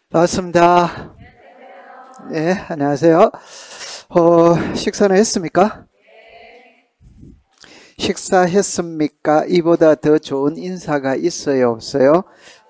반갑습니다. 네, 안녕하세요. 식사는 했습니까? 식사했습니까? 이보다 더 좋은 인사가 있어요, 없어요?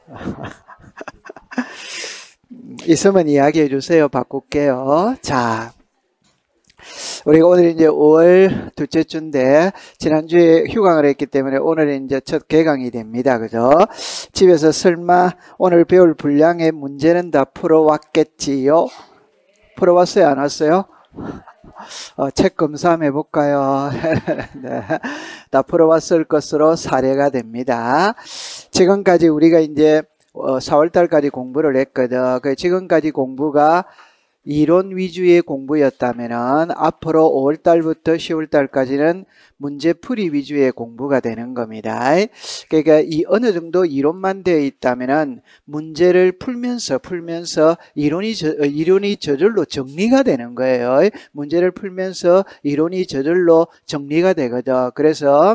있으면 이야기해 주세요. 바꿀게요. 자, 우리가 오늘 이제 5월 둘째 주인데, 지난주에 휴강을 했기 때문에 오늘 이제 첫 개강이 됩니다. 그죠? 집에서 설마 오늘 배울 분량의 문제는 다 풀어왔겠지요? 풀어왔어요? 안 왔어요? 책 검사 한번 해볼까요? 네, 다 풀어왔을 것으로 사례가 됩니다. 지금까지 우리가 이제 4월달까지 공부를 했거든. 지금까지 공부가 이론 위주의 공부였다면은 앞으로 5월달부터 10월달까지는 문제풀이 위주의 공부가 되는 겁니다. 그러니까 이 어느 정도 이론만 되어 있다면은 문제를 풀면서 이론이 저절로 정리가 되는 거예요. 문제를 풀면서 이론이 저절로 정리가 되거든. 그래서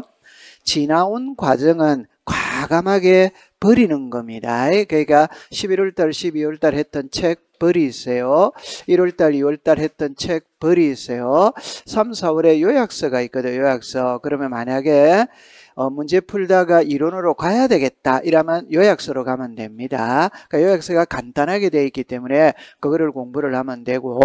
지나온 과정은 과감하게 버리는 겁니다. 그러니까 11월달, 12월달 했던 책 버리세요. 1월달, 2월달 했던 책 버리세요. 3, 4월에 요약서가 있거든요. 요약서. 그러면 만약에 문제 풀다가 이론으로 가야 되겠다 이러면 요약서로 가면 됩니다. 그러니까 요약서가 간단하게 되어 있기 때문에 그거를 공부를 하면 되고,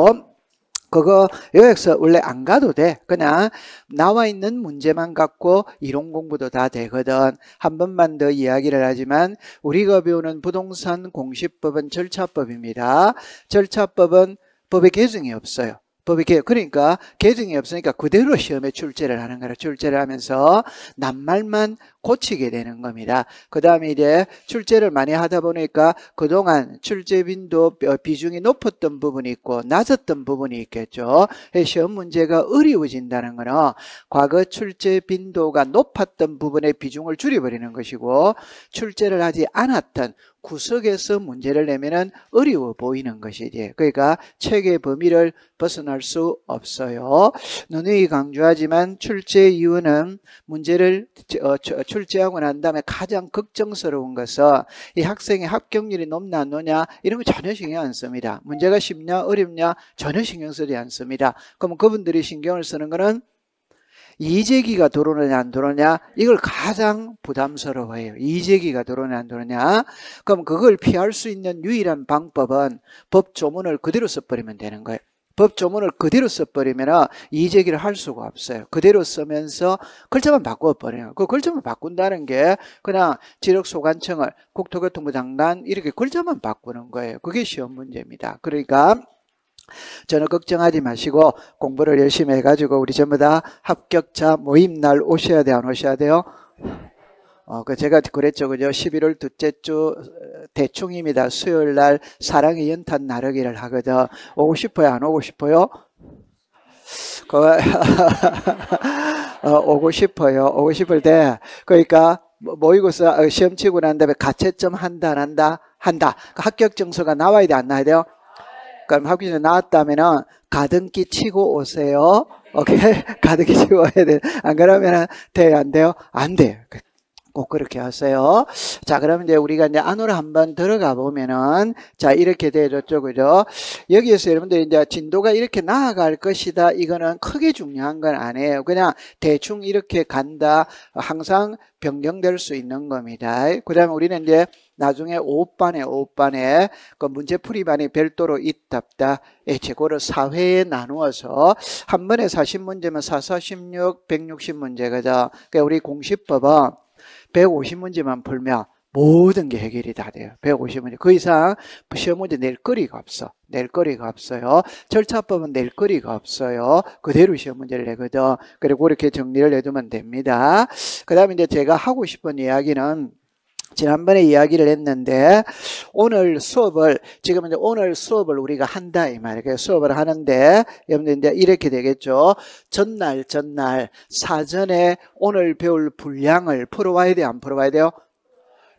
그거 요약서 원래 안 가도 돼. 그냥 나와 있는 문제만 갖고 이론 공부도 다 되거든. 한 번만 더 이야기를 하지만 우리가 배우는 부동산 공시법은 절차법입니다. 절차법은 법의 개정이 없어요. 그러니까 개정이 없으니까 그대로 시험에 출제를 하는 거라. 출제를 하면서 낱말만 고치게 되는 겁니다. 그 다음에 이제 출제를 많이 하다 보니까 그동안 출제 빈도 비중이 높았던 부분이 있고 낮았던 부분이 있겠죠. 시험 문제가 어려워진다는 거는 과거 출제 빈도가 높았던 부분의 비중을 줄여버리는 것이고, 출제를 하지 않았던 구석에서 문제를 내면은 어려워 보이는 것이지. 그러니까 책의 범위를 벗어날 수 없어요. 누누이 강조하지만 출제 이유는 문제를 출제하고 난 다음에 가장 걱정스러운 것은 이 학생의 합격률이 높나 안 높냐 이런 거 전혀 신경 안 씁니다. 문제가 쉽냐 어렵냐 전혀 신경 쓰지 않습니다. 그럼 그분들이 신경을 쓰는 거는 이재기가 들어오느냐 안 들어오느냐 이걸 가장 부담스러워해요. 이재기가 들어오느냐 안 들어오느냐. 그럼 그걸 피할 수 있는 유일한 방법은 법 조문을 그대로 써버리면 되는 거예요. 법 조문을 그대로 써버리면 이재기를 할 수가 없어요. 그대로 쓰면서 글자만 바꿔버려요. 그 글자만 바꾼다는 게 그냥 지력소관청을 국토교통부 장관 이렇게 글자만 바꾸는 거예요. 그게 시험 문제입니다. 그러니까 전혀 걱정하지 마시고 공부를 열심히 해가지고 우리 전부 다 합격자 모임날 오셔야 돼, 안 오셔야 돼요? 제가 그랬죠. 그죠? 11월 둘째 주 대충입니다. 수요일 날 사랑의 연탄 나르기를 하거든. 오고 싶어요? 안 오고 싶어요? 오고 싶어요. 오고 싶을 때, 그러니까 모의고사 시험 치고 난 다음에 가채점 한다, 안 한다? 한다. 합격 증서가 나와야 돼, 안 나와야 돼요? 그럼 합격증 나왔다면은 가등기 치고 오세요. 오케이? 가등기 치고 와야 돼. 안 그러면은 돼요, 안 돼요? 안 돼요. 꼭 그렇게 하세요. 자, 그러면 이제 우리가 이제 안으로 한번 들어가 보면은, 자, 이렇게 되어졌죠. 그죠? 여기에서 여러분들 이제 진도가 이렇게 나아갈 것이다. 이거는 크게 중요한 건 아니에요. 그냥 대충 이렇게 간다. 항상 변경될 수 있는 겁니다. 그 다음에 우리는 이제 나중에 5반에 그 문제풀이반이 별도로 있답다. 그거를 4회에 나누어서 한 번에 40문제면 4, 46, 160문제거든. 그러니까 우리 공시법은 150문제만 풀면 모든 게 해결이 다 돼요. 150문제. 그 이상 시험 문제 낼 거리가 없어. 낼 거리가 없어요. 절차법은 낼 거리가 없어요. 그대로 시험 문제를 내거든. 그리고 그렇게 정리를 해두면 됩니다. 그 다음에 이제 제가 하고 싶은 이야기는 지난번에 이야기를 했는데, 오늘 수업을 우리가 한다, 이 말이에요. 수업을 하는데, 여러분들 이제 이렇게 되겠죠. 전날, 사전에 오늘 배울 분량을 풀어와야 돼요, 안 풀어와야 돼요?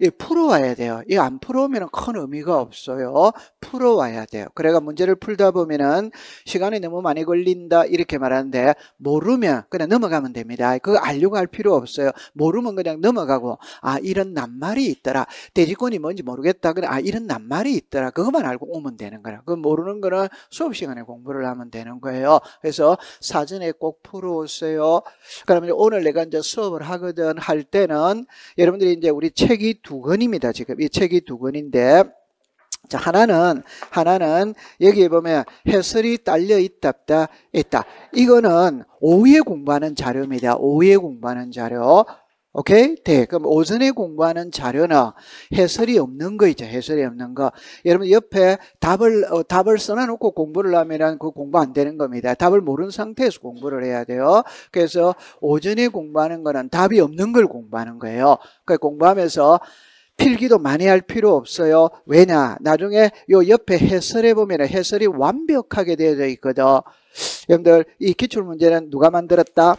풀어와야 돼요. 이 안 풀어오면 큰 의미가 없어요. 풀어와야 돼요. 그래가 문제를 풀다 보면은 시간이 너무 많이 걸린다 이렇게 말하는데 모르면 그냥 넘어가면 됩니다. 그거 알려고 할 필요 없어요. 모르면 그냥 넘어가고 이런 낱말이 있더라. 돼지권이 뭔지 모르겠다. 그래 이런 낱말이 있더라. 그것만 알고 오면 되는 거라. 그 모르는 거는 수업 시간에 공부를 하면 되는 거예요. 그래서 사전에 꼭 풀어오세요. 그러면 오늘 내가 이제 수업을 하거든 할 때는 여러분들이 이제 우리 책이 2권입니다. 지금 이 책이 2권인데 자, 하나는 여기에 보면 해설이 딸려 있다. 이거는 오후에 공부하는 자료입니다. 오후에 공부하는 자료. 오케이? 네. 그럼 오전에 공부하는 자료는 해설이 없는 거 있죠. 해설이 없는 거. 여러분 옆에 답을 써놔놓고 공부를 하면 그 공부 안 되는 겁니다. 답을 모르는 상태에서 공부를 해야 돼요. 그래서 오전에 공부하는 거는 답이 없는 걸 공부하는 거예요. 그 공부하면서 필기도 많이 할 필요 없어요. 왜냐? 나중에 요 옆에 해설에 보면 해설이 완벽하게 되어져 있거든. 여러분들 이 기출문제는 누가 만들었다?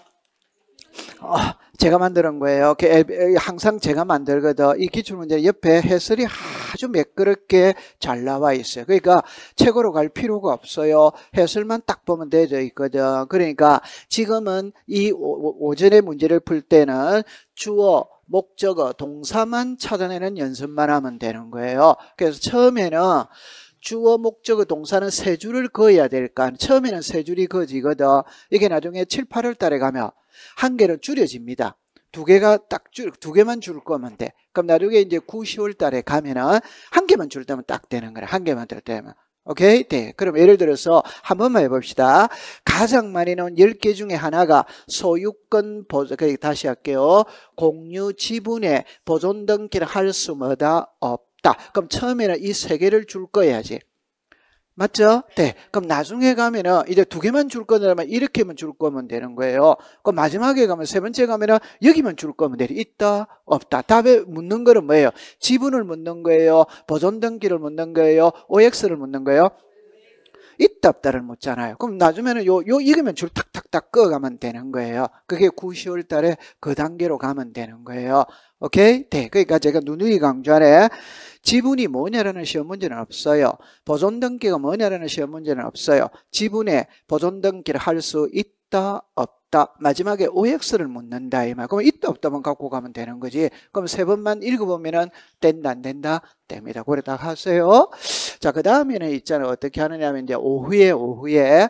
제가 만드는 거예요. 항상 제가 만들거든. 이 기출문제 옆에 해설이 아주 매끄럽게 잘 나와 있어요. 그러니까 책으로 갈 필요가 없어요. 해설만 딱 보면 되어져 있거든. 그러니까 지금은 이 오전에 문제를 풀 때는 주어, 목적어, 동사만 찾아내는 연습만 하면 되는 거예요. 그래서 처음에는 주어, 목적어, 동사는 세 줄을 그어야 될까? 처음에는 세 줄이 그어지거든. 이게 나중에 7, 8월 달에 가면 한 개는 줄여집니다. 두 개만 줄 거면 돼. 그럼 나중에 이제 9, 10월 달에 가면은 한 개만 줄 때면 딱 되는 거야. 한 개만 줄 때면. 오케이? 네. 그럼 예를 들어서 한 번만 해봅시다. 가장 많이 나온 10개 중에 하나가 소유권 보존, 다시 할게요. 공유 지분의 보존 등기를 할 수 뭐다? 없다. 그럼 처음에는 이 세 개를 줄 거야지. 맞죠? 네. 그럼 나중에 가면은 이제 두 개만 줄 거면 이렇게만 줄 거면 되는 거예요. 그럼 마지막에 가면 세 번째 가면은 여기만 줄 거면 돼. 있다? 없다. 답에 묻는 거는 뭐예요? 지분을 묻는 거예요? 보존 등기를 묻는 거예요? OX를 묻는 거예요? 있다 없다를 묻잖아요. 그럼 나중에는 이거면 줄 탁탁탁 그어가면 되는 거예요. 그게 9, 10월 달에 그 단계로 가면 되는 거예요. 오케이? 네. 그러니까 제가 누누이 강조하네. 지분이 뭐냐라는 시험 문제는 없어요. 보존 등기가 뭐냐라는 시험 문제는 없어요. 지분에 보존 등기를 할 수 있다 없다. 마지막에 OX를 묻는다 이 말. 그럼 있다 없다만 갖고 가면 되는 거지. 그럼 세 번만 읽어보면은 된다 안 된다? 됩니다. 그래 딱 하세요. 자, 그 다음에는 있잖아요. 어떻게 하느냐면 이제 오후에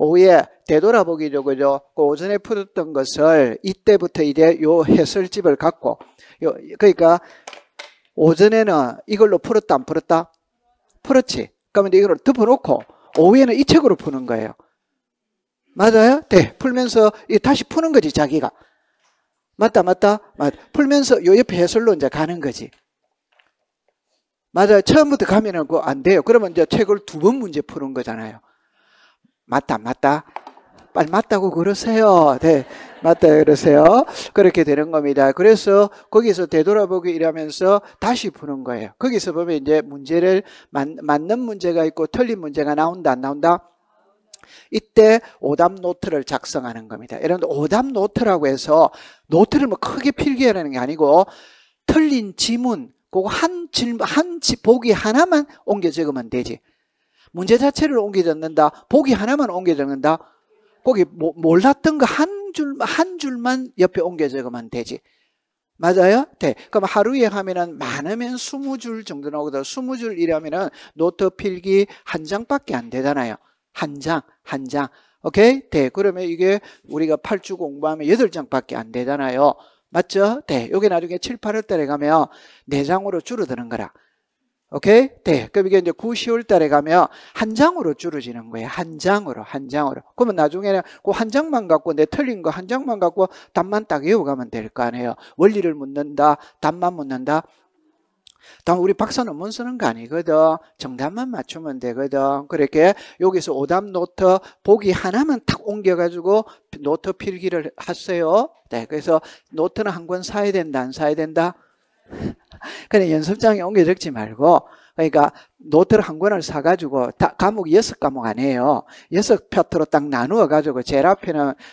되돌아보기죠. 그죠? 그 오전에 풀었던 것을 이때부터 이제 요 해설집을 갖고 그러니까 오전에는 이걸로 풀었다 안 풀었다? 풀었지. 그러면 이걸 덮어놓고 오후에는 이 책으로 푸는 거예요. 맞아요? 네. 풀면서 다시 푸는 거지 자기가. 맞다. 풀면서 요 옆에 해설로 이제 가는 거지. 맞아요. 처음부터 가면은 그거 안 돼요. 그러면 이제 책을 2번 문제 푸는 거잖아요. 맞다. 빨리 맞다고 그러세요. 네. 맞다 그러세요. 그렇게 되는 겁니다. 그래서 거기서 되돌아보기 이러면서 다시 푸는 거예요. 거기서 보면 이제 문제를 맞는 문제가 있고 틀린 문제가 나온다 안 나온다? 이때 오답 노트를 작성하는 겁니다. 여러분들 오답 노트라고 해서 노트를 뭐 크게 필기하라는 게 아니고 틀린 지문 그거 보기 하나만 옮겨 적으면 되지. 문제 자체를 옮겨 적는다. 보기 하나만 옮겨 적는다. 거기 몰랐던 거 한 줄만 옆에 옮겨 적으면 되지. 맞아요? 네. 그럼 하루에 하면은 많으면 20줄 정도 나오거든. 20줄이라면은 노트 필기 한 장밖에 안 되잖아요. 한 장. 오케이? 네. 그러면 이게 우리가 8주 공부하면 8장밖에 안 되잖아요. 맞죠? 네. 요게 나중에 7, 8월 달에 가면 4장으로 줄어드는 거라. 오케이? 네. 그럼 이게 이제 9, 10월 달에 가면 한 장으로 줄어지는 거예요. 한 장으로. 그러면 나중에는 그 한 장만 갖고 내 틀린 거 한 장만 갖고 답만 딱 외워가면 될 거 아니에요. 원리를 묻는다, 답만 묻는다. 다음 우리 박사 논문 쓰는 거 아니거든. 정답만 맞추면 되거든. 그렇게 여기서 오답 노트 보기 하나만 탁 옮겨가지고 노트 필기를 하세요. 네. 그래서 노트는 한 권 사야 된다, 안 사야 된다? 그냥 연습장에 옮겨 적지 말고, 그러니까 노트를 한 권을 사가지고 과목 6과목 아니에요. 6파트로 딱 나누어가지고 제일 앞에는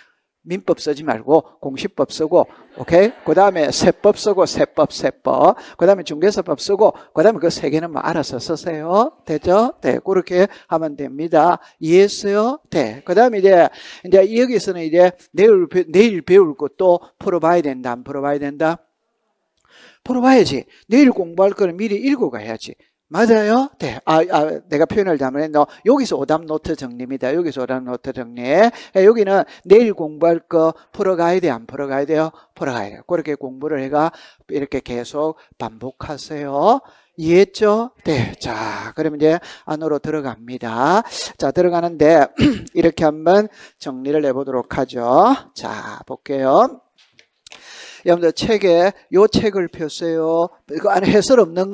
민법 쓰지 말고 공시법 쓰고, 오케이? 그 다음에 세법 쓰고, 세법. 그 다음에 중개사법 쓰고, 그 다음에 그 세 개는 뭐 알아서 쓰세요. 되죠? 네, 그렇게 하면 됩니다. 이해했어요? 네. 그 다음에 이제 여기서는 이제 내일 배울 것도 풀어봐야 된다. 안 풀어봐야 된다? 풀어봐야지. 내일 공부할 거는 미리 읽어가야지. 맞아요? 네. 내가 표현을 잘못했네. 여기서 오답 노트 정리입니다. 여기서 오답 노트 정리. 여기는 내일 공부할 거 풀어가야 돼? 안 풀어가야 돼요? 풀어가야 돼요. 그렇게 공부를 해가 이렇게 계속 반복하세요. 이해했죠? 네. 자, 그러면 이제 안으로 들어갑니다. 자, 들어가는데 이렇게 한번 정리를 해보도록 하죠. 자, 볼게요. 여러분들 책에 요 책을 펴세요. 이거 안에 해설 없는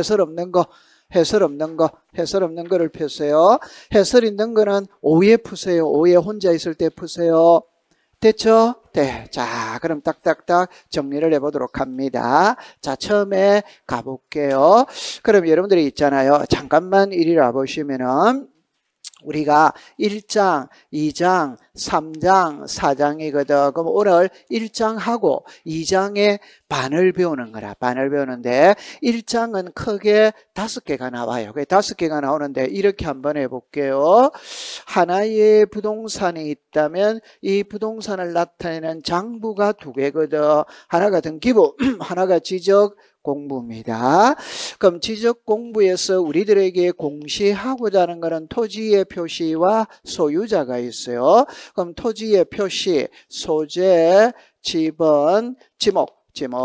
거를 펴세요. 해설 있는 거는 오후에 푸세요. 오후에 혼자 있을 때 푸세요. 됐죠? 네. 자, 그럼 딱딱딱 정리를 해보도록 합니다. 자, 처음에 가볼게요. 그럼 여러분들이 있잖아요. 잠깐만 이리 와보시면은 우리가 1장, 2장, 3장, 4장이거든. 그럼 오늘 1장하고 2장의 반을 배우는 거라. 반을 배우는데 1장은 크게 5개가 나와요. 5개가 나오는데 이렇게 한번 해볼게요. 하나의 부동산이 있다면 이 부동산을 나타내는 장부가 2개거든. 하나가 등기부, 하나가 지적 공부입니다. 그럼 지적 공부에서 우리들에게 공시하고자 하는 것은 토지의 표시와 소유자가 있어요. 그럼 토지의 표시, 소재, 지번, 지목,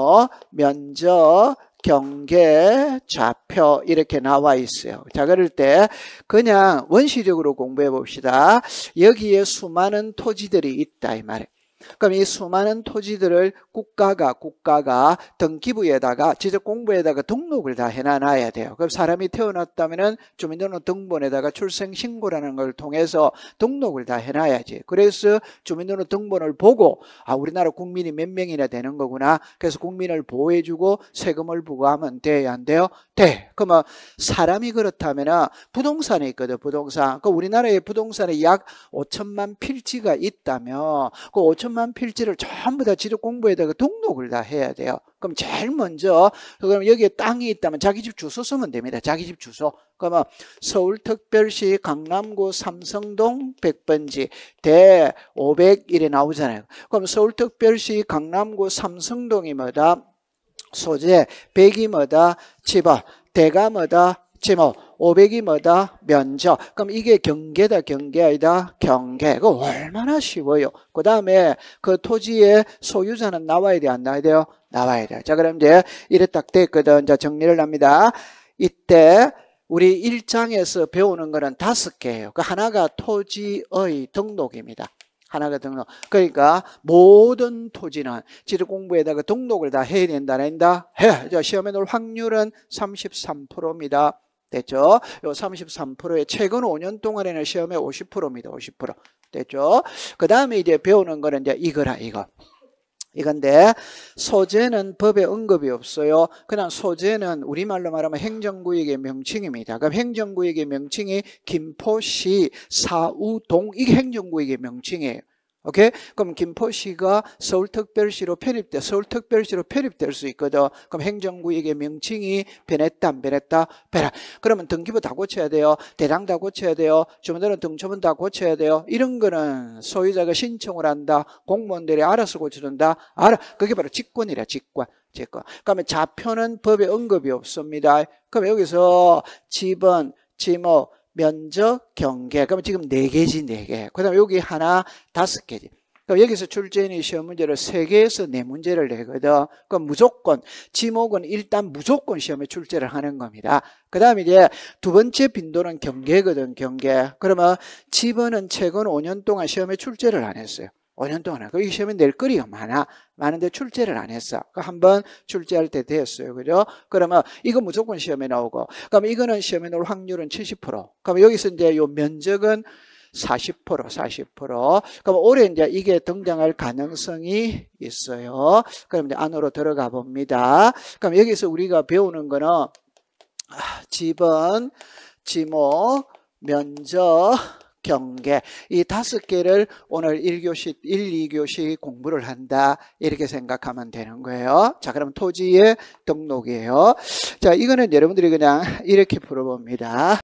면적, 경계, 좌표 이렇게 나와 있어요. 자, 그럴 때 그냥 원시적으로 공부해 봅시다. 여기에 수많은 토지들이 있다 이 말이에요. 그럼 이 수많은 토지들을 국가가 등기부에다가 지적공부에다가 등록을 다 해놔야 돼요. 그럼 사람이 태어났다면은 주민등록등본에다가 출생신고라는 걸 통해서 등록을 다 해놔야지. 그래서 주민등록등본을 보고 우리나라 국민이 몇 명이나 되는 거구나. 그래서 국민을 보호해주고 세금을 부과하면 돼야 안 돼요? 돼. 그러면 사람이 그렇다면은 부동산이 있거든. 부동산. 그 우리나라에 부동산에 약 5천만 필지가 있다면 그 5천만 필지를 전부 다 지적공부에다가 등록을 다 해야 돼요. 그럼 제일 먼저 그럼 여기에 땅이 있다면 자기 집 주소 쓰면 됩니다. 자기 집 주소. 그러면 서울특별시 강남구 삼성동 100번지 대 501에 나오잖아요. 그럼 서울특별시 강남구 삼성동이 뭐다? 소재, 100이 뭐다? 지번, 대가 뭐다? 지목, 500이 뭐다? 면적. 그럼 이게 경계다, 경계 아니다? 경계. 그거 얼마나 쉬워요. 그 다음에 그 토지의 소유자는 나와야 돼, 안 나와야 돼요? 나와야 돼요. 자, 그럼 이제 이래 딱 됐거든. 자, 정리를 합니다. 이때 우리 1장에서 배우는 거는 5개예요. 그 하나가 토지의 등록입니다. 하나가 등록. 그러니까 모든 토지는 지적공부에다가 등록을 다 해야 된다, 안 된다? 해. 자, 시험에 놓을 확률은 33%입니다. 됐죠? 요 33%에 최근 5년 동안에는 시험에 50%입니다. 50%. 됐죠? 그 다음에 이제 배우는 거는 이제 이거라, 이거. 이건데 소재는 법에 언급이 없어요. 그냥 소재는 우리말로 말하면 행정구역의 명칭입니다. 그럼 행정구역의 명칭이 김포시, 사우동 이게 행정구역의 명칭이에요. 오케이? 그럼 김포시가 서울특별시로 편입될 수 있거든. 그럼 행정구역의 명칭이 변했다, 안 변했다? 변화. 그러면 등기부 다 고쳐야 돼요. 대장 다 고쳐야 돼요. 주민등록 등초본 다 고쳐야 돼요. 이런 거는 소유자가 신청을 한다. 공무원들이 알아서 고쳐준다. 그게 바로 직권이라, 직권. 그러면 좌표는 법에 언급이 없습니다. 그럼 여기서 지번, 지목, 면적, 경계. 그럼 지금 4개지, 4개. 그 다음에 여기 하나 5개지. 그럼 여기서 출제인이 시험 문제를 3개에서 4문제를 내거든. 그럼 무조건, 지목은 일단 무조건 시험에 출제를 하는 겁니다. 그 다음에 이제 두 번째 빈도는 경계거든, 경계. 그러면 지번은 최근 5년 동안 시험에 출제를 안 했어요. 5년 동안. 이 시험에 낼 거리가 많은데 출제를 안 했어. 한번 출제할 때 됐어요. 그죠? 그러면 이거 무조건 시험에 나오고. 그럼 이거는 시험에 나올 확률은 70%. 그럼 여기서 이제 요 면적은 40%. 그럼 올해 이제 이게 등장할 가능성이 있어요. 그럼 이제 안으로 들어가 봅니다. 그럼 여기서 우리가 배우는 거는 지번, 지목, 면적, 경계. 이 5개를 오늘 1교시, 1, 2교시 공부를 한다. 이렇게 생각하면 되는 거예요. 자, 그럼 토지의 등록이에요. 자, 이거는 여러분들이 그냥 이렇게 풀어봅니다.